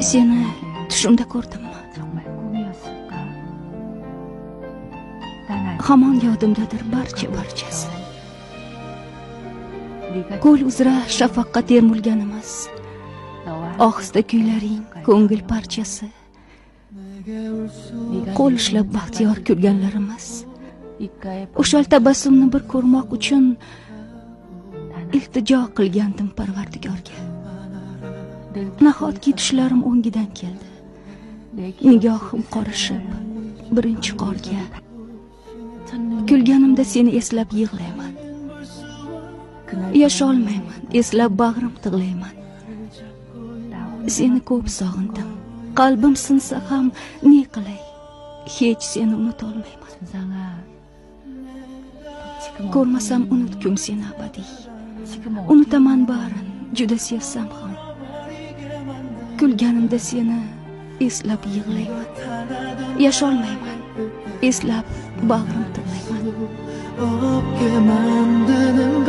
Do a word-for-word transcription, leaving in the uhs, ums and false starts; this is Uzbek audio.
Seni tushimda ko'rdimmi? Hamon yodimdadir barcha barchasi. Ko'l uzra shafaqqa termulganimiz, ohista kuylaring ko'ngil parchasi. Qo'l ishlab baxtiyor kulganlarimiz, o'shal tabassumni bir ko'rmoq uchun iltijo qilgandim Parvardigorga. Nahotki tushlarim o'ngidan keldi, nigohim qorishib birinchi qorga. Kulganimda seni eslab yig'layman, yasholmayman, eslab bag'rim tig'layman. Seni ko'p sog'indim, qalbim sinsa ham ne qilay, hech seni unutolmayman. Ko'rmasam unutgum seni abadiy, unutaman barin juda sevsam ham. Kulganimda seni eslab yig'layman, yasholmayman, eslab bag'rim tig'layman.